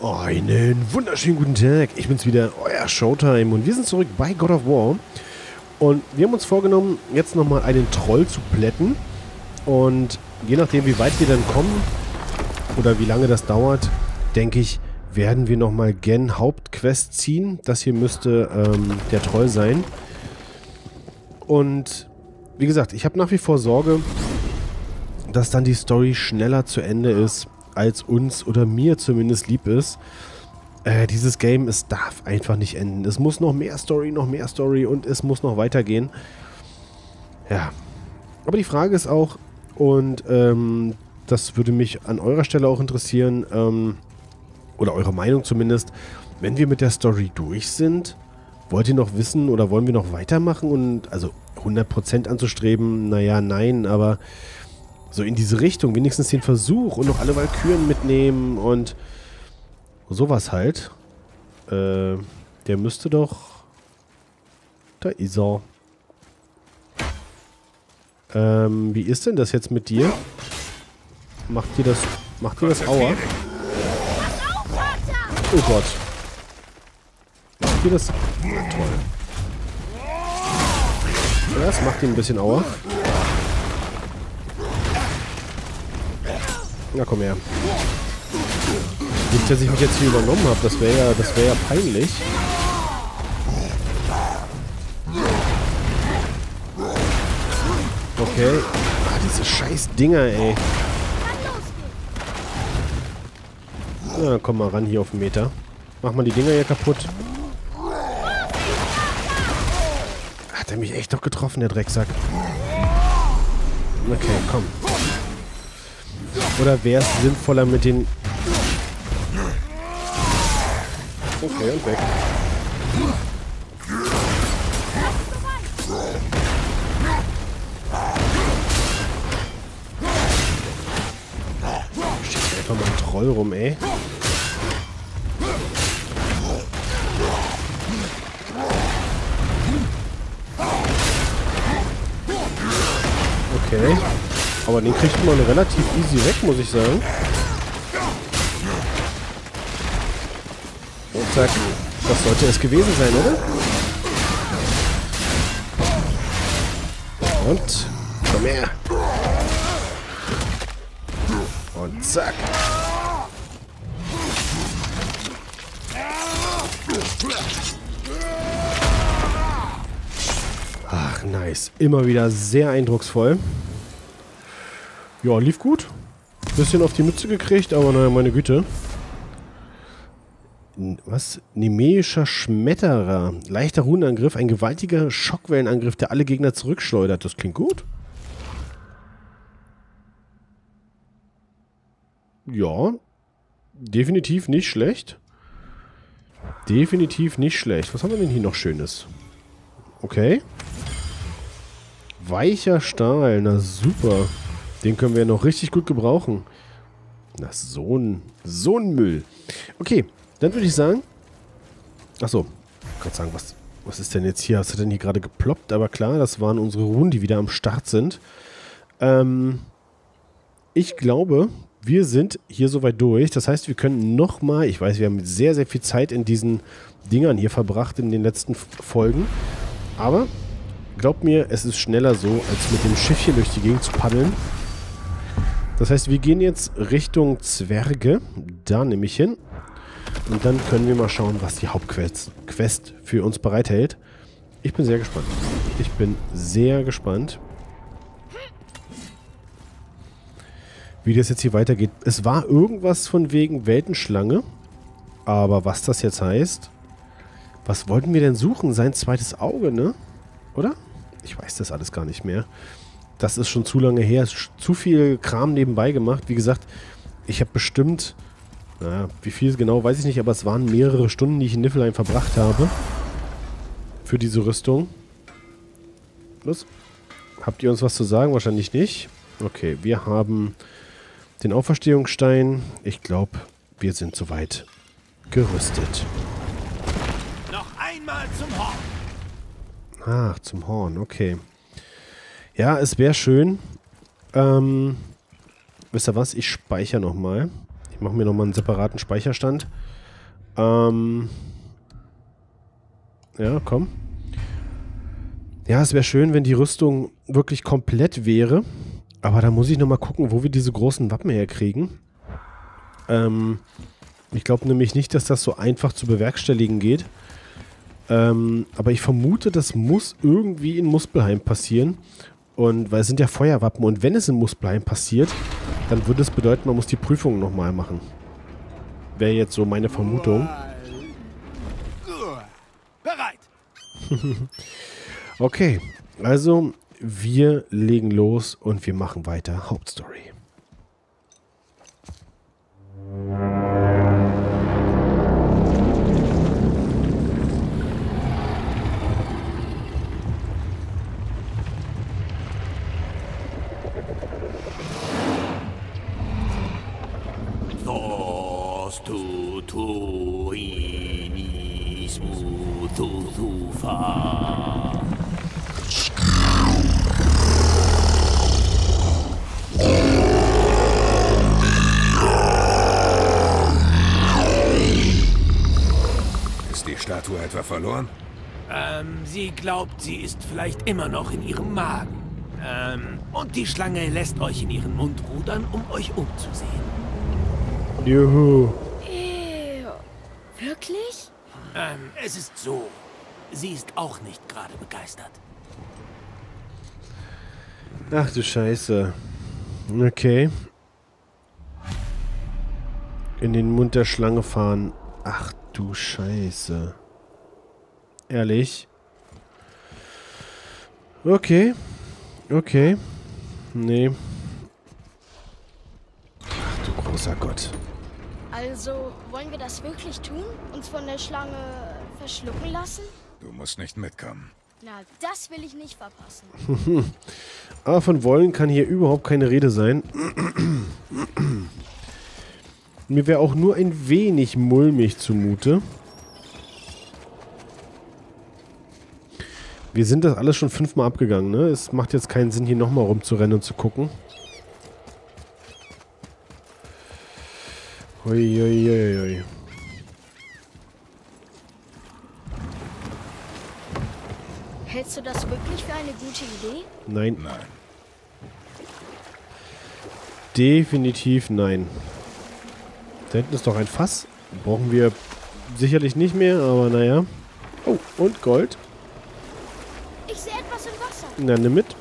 Einen wunderschönen guten Tag, ich bin's wieder, euer Showtime und wir sind zurück bei God of War und wir haben uns vorgenommen, jetzt nochmal einen Troll zu plätten und je nachdem wie weit wir dann kommen oder wie lange das dauert, denke ich, werden wir nochmal gen Hauptquest ziehen. Das hier müsste der Troll sein und wie gesagt, ich habe nach wie vor Sorge, dass dann die Story schneller zu Ende ist, als uns oder mir zumindest lieb ist. Dieses Game, es darf einfach nicht enden. Es muss noch mehr Story und es muss noch weitergehen. Ja. Aber die Frage ist auch, und das würde mich an eurer Stelle auch interessieren, oder eure Meinung zumindest, wenn wir mit der Story durch sind, wollt ihr noch wissen oder wollen wir noch weitermachen? Und also 100% anzustreben, naja, nein, aber so in diese Richtung, wenigstens den Versuch und noch alle Walküren mitnehmen und sowas halt. Der müsste doch... Da ist er. Wie ist denn das jetzt mit dir? Macht dir das Aua? Oh Gott. Macht dir das... Na, toll. Ja, das macht ihm ein bisschen Aua. Na komm her. Nicht, dass ich mich jetzt hier übernommen habe, das wäre ja peinlich. Okay. Ah, diese scheiß Dinger, ey. Na, dann komm mal ran hier auf den Meter. Mach mal die Dinger hier kaputt. Hat er mich echt doch getroffen, der Drecksack. Okay, komm. Oder wäre es sinnvoller mit den... Okay, und weg. Steht einfach mal ein Troll rum, ey. Okay. Aber den kriegt man relativ easy weg, muss ich sagen. Und zack. Das sollte es gewesen sein, oder? Und komm her. Und zack. Ach, nice. Immer wieder sehr eindrucksvoll. Ja, lief gut. Bisschen auf die Mütze gekriegt, aber naja, meine Güte. Was? Nemeischer Schmetterer. Leichter Runenangriff, ein gewaltiger Schockwellenangriff, der alle Gegner zurückschleudert. Das klingt gut. Ja. Definitiv nicht schlecht. Definitiv nicht schlecht. Was haben wir denn hier noch Schönes? Okay. Weicher Stahl. Na super. Den können wir noch richtig gut gebrauchen. Na, so ein Müll. Okay, dann würde ich sagen... Achso, ich kann sagen, was ist denn jetzt hier? Was hat denn hier gerade geploppt? Aber klar, das waren unsere Runen, die wieder am Start sind. Ich glaube, wir sind hier soweit durch. Das heißt, wir können nochmal... Ich weiß, wir haben sehr, sehr viel Zeit in diesen Dingern hier verbracht in den letzten Folgen. Aber glaubt mir, es ist schneller so, als mit dem Schiffchen durch die Gegend zu paddeln. Das heißt, wir gehen jetzt Richtung Zwerge. Da nehme ich hin. Und dann können wir mal schauen, was die Hauptquest für uns bereithält. Ich bin sehr gespannt. Ich bin sehr gespannt, wie das jetzt hier weitergeht. Es war irgendwas von wegen Weltenschlange. Aber was das jetzt heißt... Was wollten wir denn suchen? Sein zweites Auge, ne? Oder? Ich weiß das alles gar nicht mehr. Das ist schon zu lange her. Zu viel Kram nebenbei gemacht. Wie gesagt, ich habe bestimmt... Naja, wie viel genau, weiß ich nicht. Aber es waren mehrere Stunden, die ich in Niflheim verbracht habe. Für diese Rüstung. Los. Habt ihr uns was zu sagen? Wahrscheinlich nicht. Okay, wir haben den Auferstehungsstein. Ich glaube, wir sind soweit gerüstet. Noch einmal zum Horn. Ach, zum Horn, okay. Ja, es wäre schön. Wisst ihr was? Ich speichere nochmal. Ich Ich mache mir nochmal einen separaten Speicherstand. Ja, komm. Ja, es wäre schön, wenn die Rüstung wirklich komplett wäre. Aber da muss ich nochmal gucken, wo wir diese großen Wappen herkriegen. Ich glaube nämlich nicht, dass das so einfach zu bewerkstelligen geht. Aber ich vermute, das muss irgendwie in Muspelheim passieren. Und weil es sind ja Feuerwappen. Und wenn es in Muspelheim passiert, dann würde es bedeuten, man muss die Prüfung nochmal machen. Wäre jetzt so meine Vermutung. Bereit. Okay, also wir legen los und wir machen weiter. Hauptstory. Ist die Statue etwa verloren? Sie glaubt, sie ist vielleicht immer noch in ihrem Magen. Und die Schlange lässt euch in ihren Mund rudern, um euch umzusehen. Juhu. Wirklich? Es ist so. Sie ist auch nicht gerade begeistert. Ach du Scheiße. Okay. In den Mund der Schlange fahren. Ach du Scheiße. Ehrlich? Okay. Okay. Nee. Ach du großer Gott. Also, wollen wir das wirklich tun? Uns von der Schlange verschlucken lassen? Du musst nicht mitkommen. Na, das will ich nicht verpassen. Aber von wollen kann hier überhaupt keine Rede sein. Mir wäre auch nur ein wenig mulmig zumute. Wir sind das alles schon 5-mal abgegangen, ne? Es macht jetzt keinen Sinn, hier nochmal rumzurennen und zu gucken. Uiuiui. Hältst du das wirklich für eine gute Idee? Nein. Nein. Definitiv nein. Da hinten ist doch ein Fass. Brauchen wir sicherlich nicht mehr, aber naja. Oh, und Gold. Ich sehe etwas im Wasser. Na, nimm mit.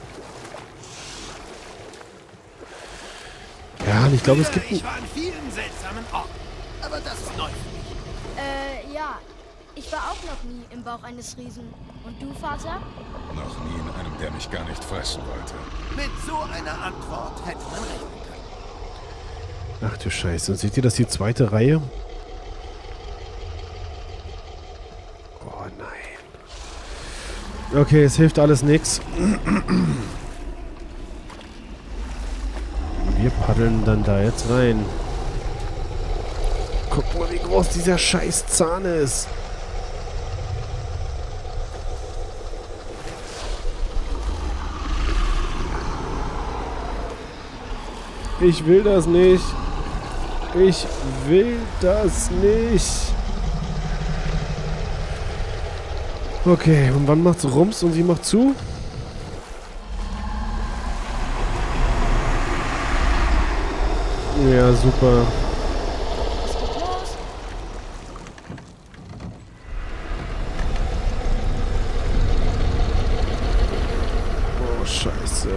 Ja, und ich glaube, es gibt... Ich war an vielen seltsamen Orten. Aber das ist neu für mich. Ja. Ich war auch noch nie im Bauch eines Riesen. Und du, Vater? Noch nie in einem, der mich gar nicht fressen wollte. Mit so einer Antwort hätte man rechnen können. Ach du Scheiße. Und seht ihr das, die zweite Reihe? Oh nein. Okay, es hilft alles nichts. Wir paddeln dann da jetzt rein. Guck mal, wie groß dieser scheiß Zahn ist. Ich will das nicht. Ich will das nicht. Okay, und wann macht's Rums und sie macht zu? Ja, super. Es geht los. Oh, Scheiße.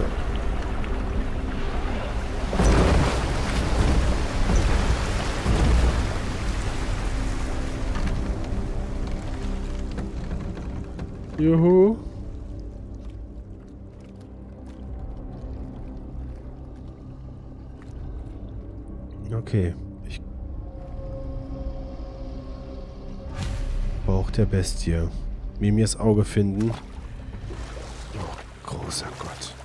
Juhu. Okay. Bauch der Bestie. Mimirs Auge finden. Oh, großer Gott.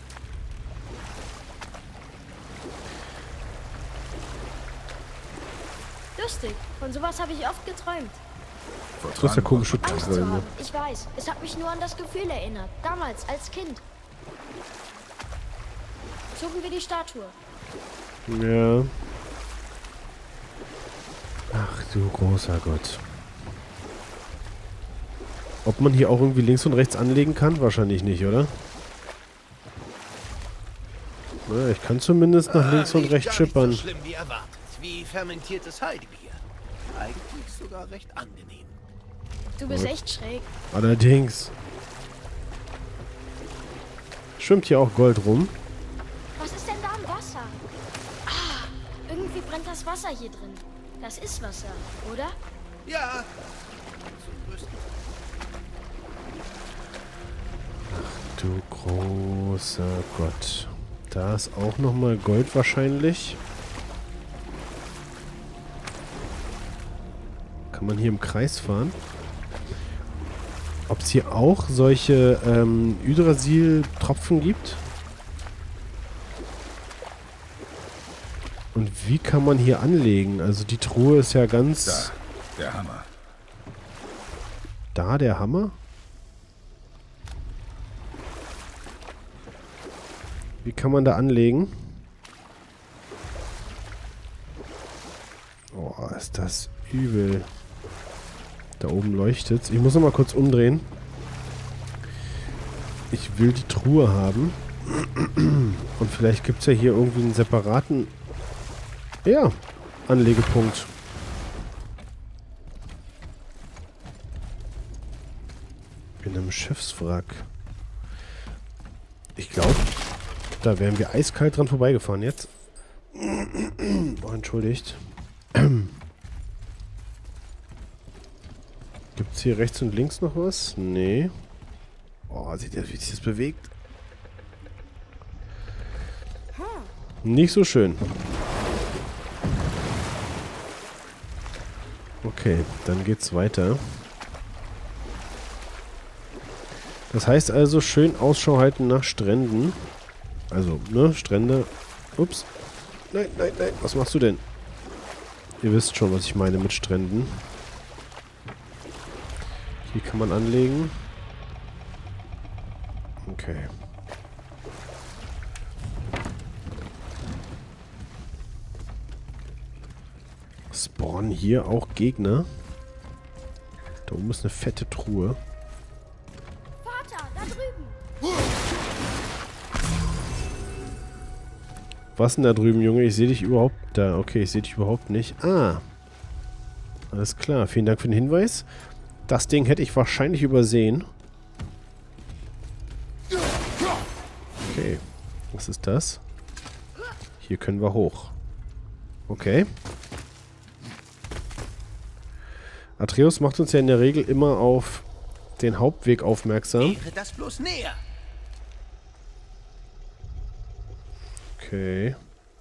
Lustig. Von sowas habe ich oft geträumt. Das ist ja komische Angst zu Träume. haben. Ich weiß. Es hat mich nur an das Gefühl erinnert. Damals, als Kind. Suchen wir die Statue. Ja. du großer Gott. Ob man hier auch irgendwie links und rechts anlegen kann? Wahrscheinlich nicht, oder? Na, ich kann zumindest nach links und rechts schippern. Nicht so schlimm wie erwartet. Wie fermentiertes Heidebier. Eigentlich sogar recht angenehm. Du bist echt schräg. Allerdings. Schwimmt hier auch Gold rum? Was ist denn da im Wasser? Ah, irgendwie brennt das Wasser hier drin. Das ist Wasser, oder? Ja. Zum größten Du großer Gott. Da ist auch nochmal Gold wahrscheinlich. Kann man hier im Kreis fahren? Ob es hier auch solche Yggdrasil-Tropfen gibt? Und wie kann man hier anlegen? Also die Truhe ist ja ganz... Da, der Hammer. Da der Hammer? Wie kann man da anlegen? Oh, ist das übel. Da oben leuchtet's. Ich muss noch mal kurz umdrehen. Ich will die Truhe haben. Und vielleicht gibt es ja hier irgendwie einen separaten... Ja, Anlegepunkt. In einem Schiffswrack. Ich glaube, da wären wir eiskalt dran vorbeigefahren jetzt. Oh, entschuldigt. Gibt es hier rechts und links noch was? Nee. Oh, seht ihr, wie sich das bewegt? Nicht so schön. Okay, dann geht's weiter. Das heißt also, schön Ausschau halten nach Stränden. Also, ne, Strände. Ups. Nein, nein, nein. Was machst du denn? Ihr wisst schon, was ich meine mit Stränden. Hier kann man anlegen. Okay. Spawnen hier auch Gegner. Da oben ist eine fette Truhe. Vater, da drüben. Was denn da drüben, Junge? Ich sehe dich überhaupt... Da, okay, ich sehe dich überhaupt nicht. Ah. Alles klar. Vielen Dank für den Hinweis. Das Ding hätte ich wahrscheinlich übersehen. Okay. Was ist das? Hier können wir hoch. Okay. Atreus macht uns ja in der Regel immer auf den Hauptweg aufmerksam. Wäre das bloß näher. Okay.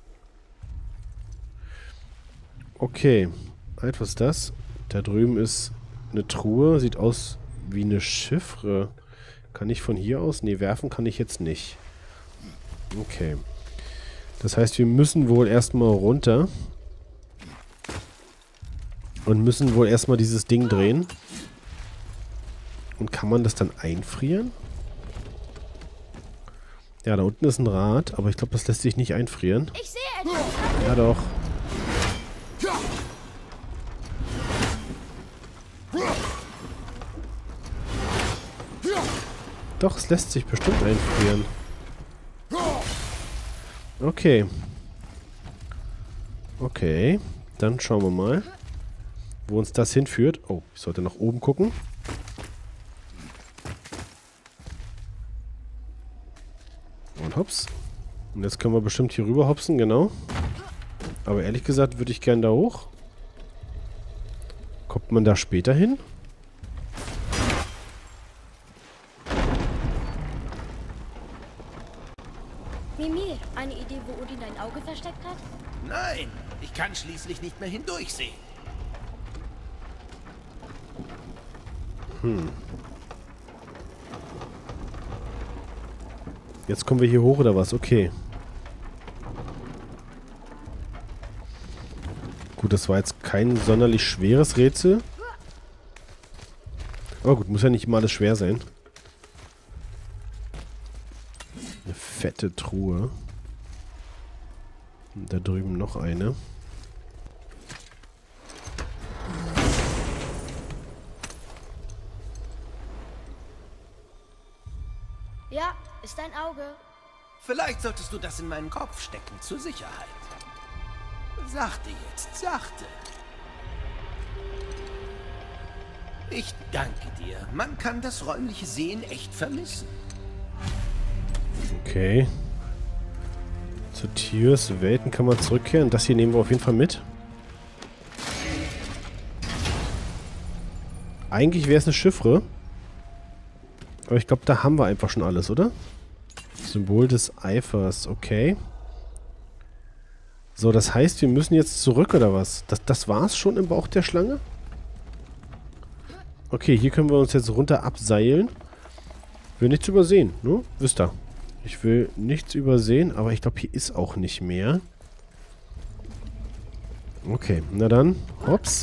Okay. Halt, was ist das? Da drüben ist eine Truhe. Sieht aus wie eine Chiffre. Kann ich von hier aus? Nee, werfen kann ich jetzt nicht. Okay. Das heißt, wir müssen wohl erstmal runter. Und müssen wohl erstmal dieses Ding drehen. Und kann man das dann einfrieren? Ja, da unten ist ein Rad, aber ich glaube, das lässt sich nicht einfrieren. Ich sehe etwas. Ja, doch. Doch, es lässt sich bestimmt einfrieren. Okay. Okay. Dann schauen wir mal, wo uns das hinführt. Oh, ich sollte nach oben gucken. Und hops. Und jetzt können wir bestimmt hier rüber hopsen, genau. Aber ehrlich gesagt würde ich gern da hoch. Kommt man da später hin? Mimir, eine Idee, wo Odin ein Auge versteckt hat? Nein, ich kann schließlich nicht mehr hindurchsehen. Jetzt kommen wir hier hoch oder was? Okay. Gut, das war jetzt kein sonderlich schweres Rätsel. Aber gut, muss ja nicht immer alles schwer sein. Eine fette Truhe. Und da drüben noch eine. Ja, ist ein Auge. Vielleicht solltest du das in meinen Kopf stecken, zur Sicherheit. Sachte jetzt, sachte. Ich danke dir. Man kann das räumliche Sehen echt vermissen. Okay. Zu Tiers Welten kann man zurückkehren. Das hier nehmen wir auf jeden Fall mit. Eigentlich wäre es eine Chiffre. Aber ich glaube, da haben wir einfach schon alles, oder? Symbol des Eifers, okay. So, das heißt, wir müssen jetzt zurück, oder was? Das war's schon im Bauch der Schlange? Okay, hier können wir uns jetzt runter abseilen. Will nichts übersehen, ne? Wisst ihr. Ich will nichts übersehen, aber ich glaube, hier ist auch nicht mehr. Okay, na dann. Hops.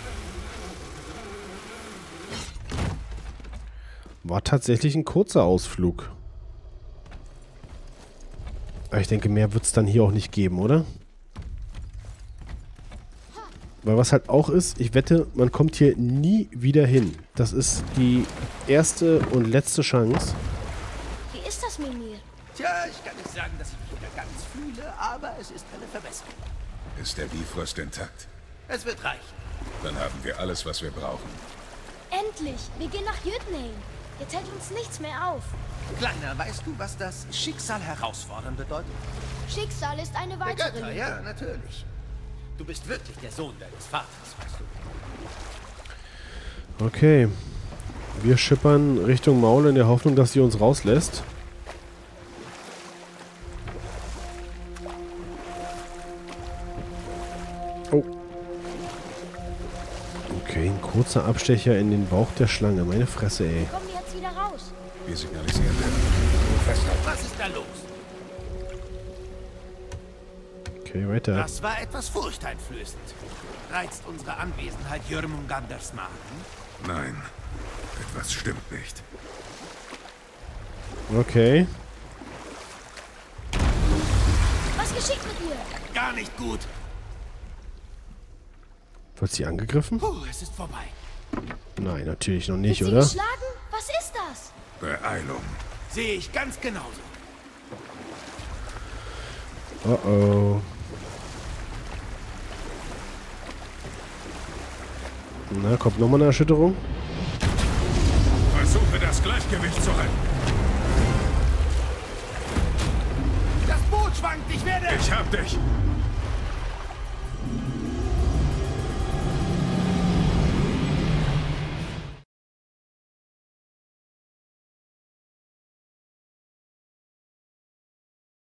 War tatsächlich ein kurzer Ausflug. Aber ich denke, mehr wird es dann hier auch nicht geben, oder? Weil was halt auch ist, ich wette, man kommt hier nie wieder hin. Das ist die erste und letzte Chance. Wie ist das, Mimir? Tja, ich kann nicht sagen, dass ich mich wieder ganz fühle, aber es ist eine Verbesserung. Ist der Bifrost intakt? Es wird reichen. Dann haben wir alles, was wir brauchen. Endlich! Wir gehen nach Jütnein. Jetzt hält uns nichts mehr auf. Kleiner, weißt du, was das Schicksal herausfordern bedeutet? Schicksal ist eine Der weitere Götter, Liebe. ja, natürlich. Du bist wirklich der Sohn deines Vaters, weißt du. Okay. Wir schippern Richtung Maul in der Hoffnung, dass sie uns rauslässt. Oh. Okay, ein kurzer Abstecher in den Bauch der Schlange. Meine Fresse, ey. Kommen wir jetzt wieder raus? Wir signalisieren den. Festhalten. Was ist da los? Okay, weiter. Das war etwas furchteinflößend. Reizt unsere Anwesenheit Jörmunganders Magen? Nein, etwas stimmt nicht. Okay. Was geschieht mit ihr? Gar nicht gut. Wird sie angegriffen? Puh, es ist vorbei. Nein, natürlich noch nicht, Wird sie oder? geschlagen? Was ist das? Beeilung. Sehe ich ganz genauso. Oh oh. Na, kommt nochmal eine Erschütterung? Versuche das Gleichgewicht zu halten. Das Boot schwankt, ich werde... Ich hab dich.